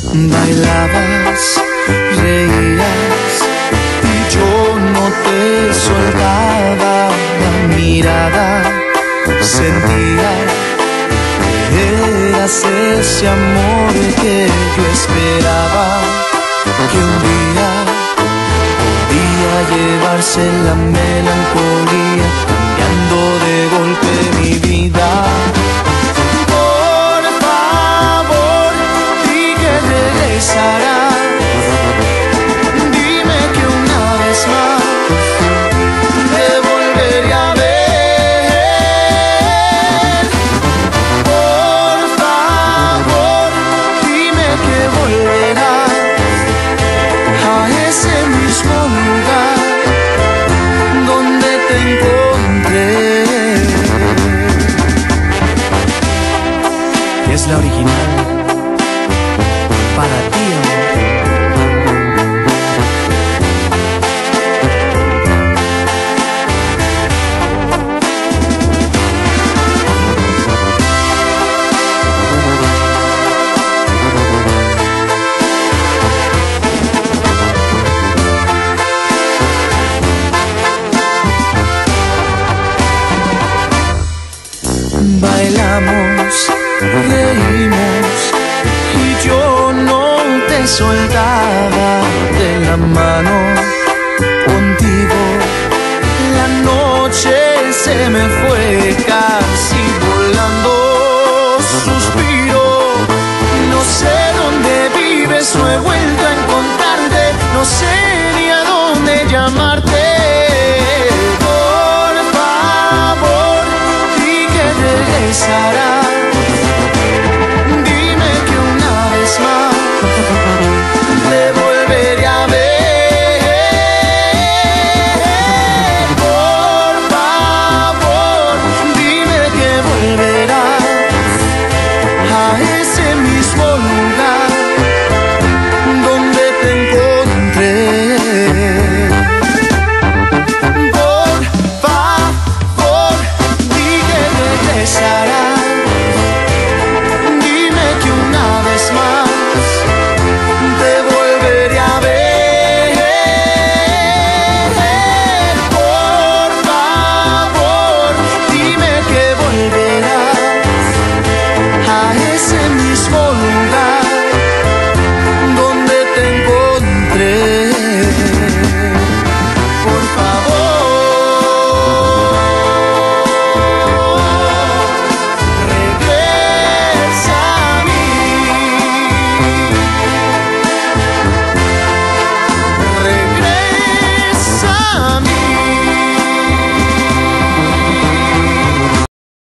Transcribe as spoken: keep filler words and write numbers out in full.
Bailabas, reías y yo no te soltaba la mirada. Sentía que eras ese amor que yo esperaba, que un día podía llevarse la melancolía, cambiando de golpe mi vida. Por favor, di que regresarás. Dime que una vez más te volveré a ver. Por favor, dime que volverás a ese mismo lugar donde te encontré. Es la original para ti, amor. Bailamos, reímos y yo no te soltaba